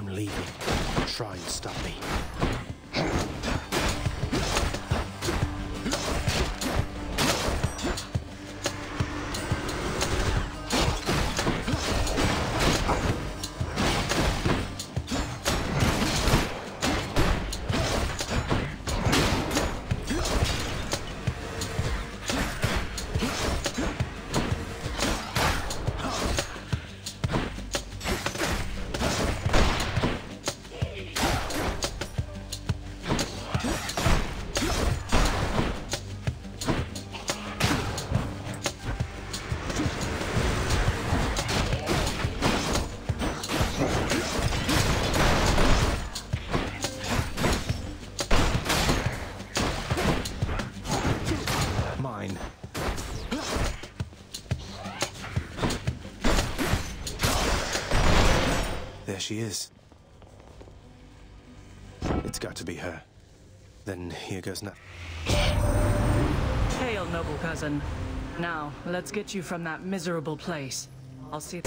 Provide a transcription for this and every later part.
I'm leaving. Try and stop me. There she is. It's got to be her. Then here goes nothing. Hail, noble cousin. Now, let's get you from that miserable place. I'll see.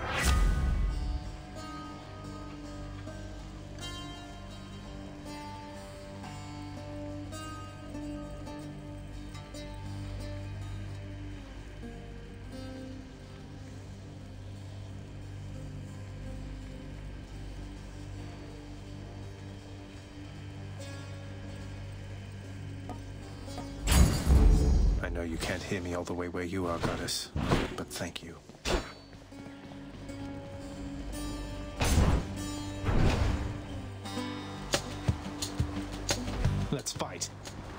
I know you can't hear me all the way where you are, Goddess, but thank you. Let's fight.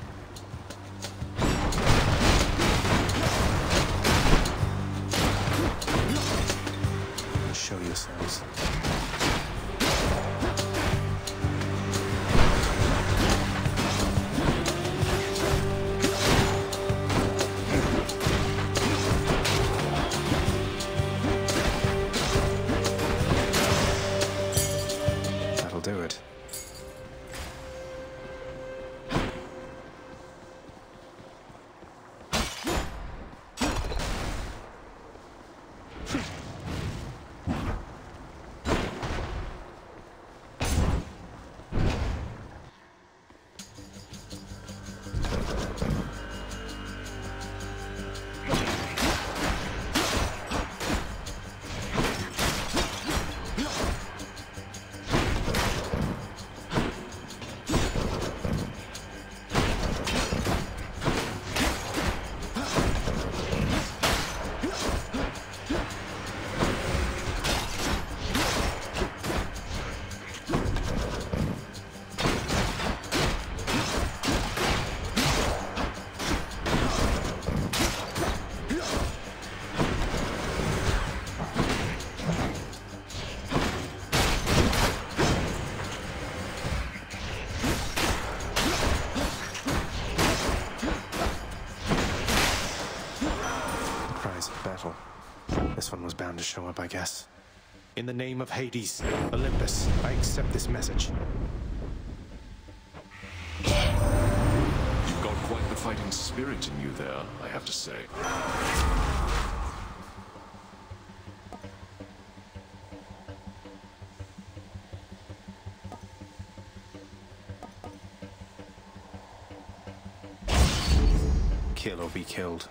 Show yourselves. Do it. Battle. This one was bound to show up, I guess. In the name of Hades, Olympus, I accept this message. You've got quite the fighting spirit in you there, I have to say. Kill or be killed.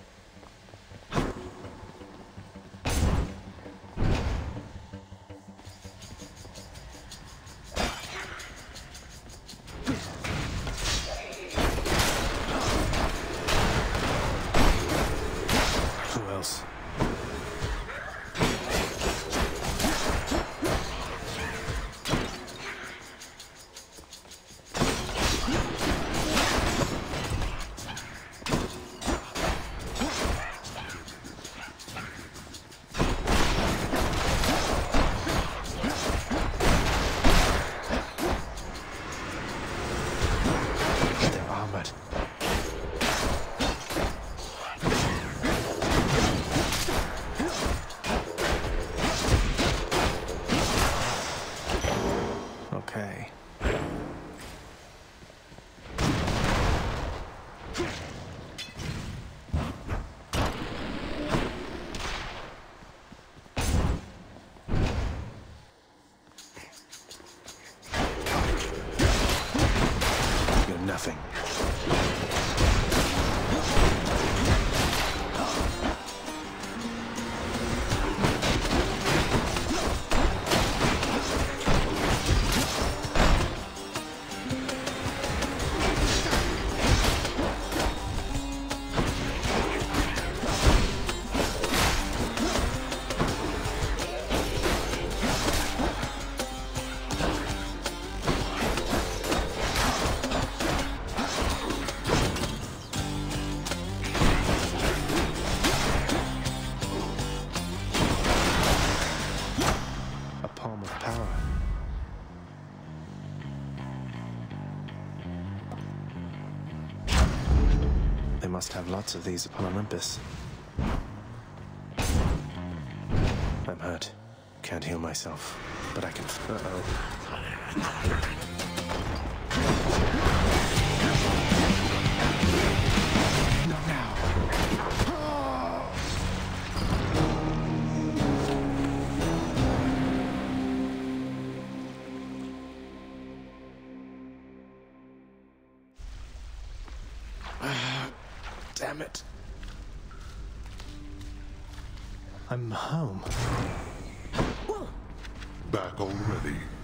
Okay. nothing. Palm of power. They must have lots of these upon Olympus. I'm hurt. Can't heal myself, but I can... Uh-oh. Not now. Damn it. I'm home. Back already.